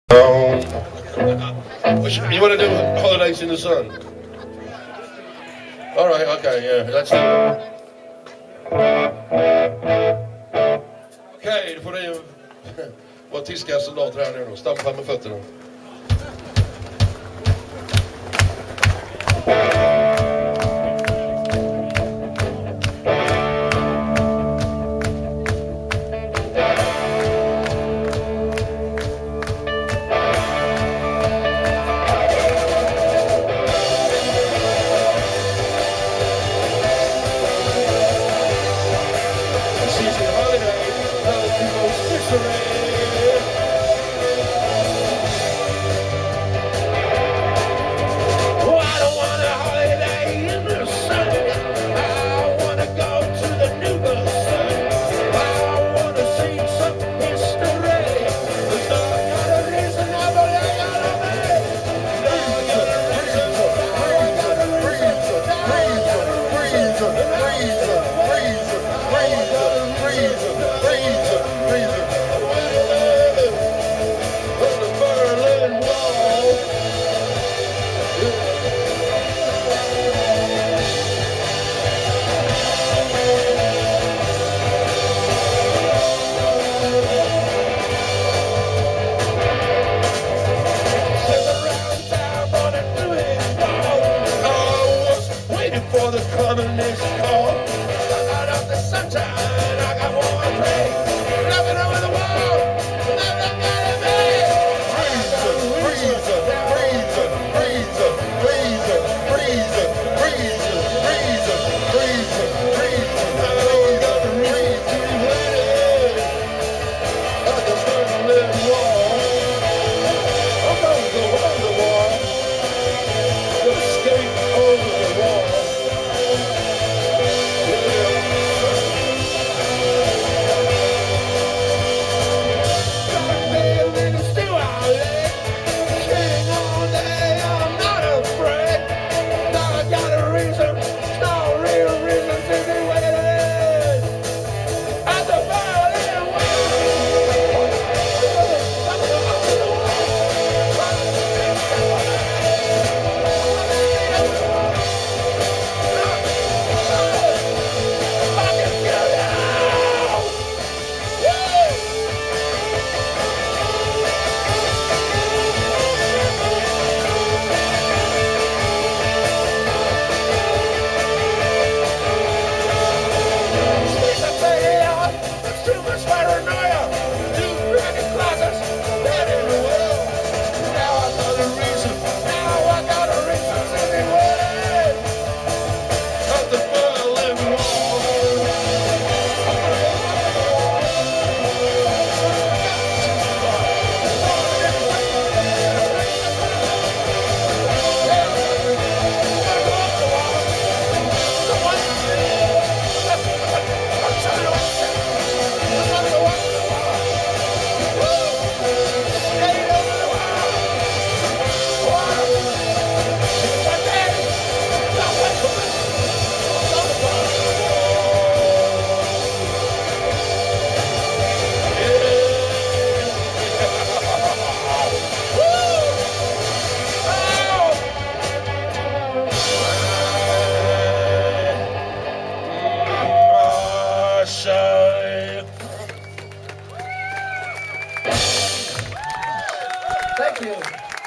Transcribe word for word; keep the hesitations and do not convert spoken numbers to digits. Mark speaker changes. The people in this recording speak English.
Speaker 1: Um, you want to do Holidays in the Sun? All right, okay, yeah, let's do it. Okej, då får ni vara tyska soldater här nu då. Stampa med fötterna. For the communist call, out of the sunshine, I got one thing, nothing over the wall, nothing gotta be. Freezer, freezer, freezer, freezer, freezer, freezer, freezer, freezer, freezer, freezer. I got the reason to hit it. I can burn that wall. I'm gonna go on the wall. Gonna skate over the wall.
Speaker 2: Thank you.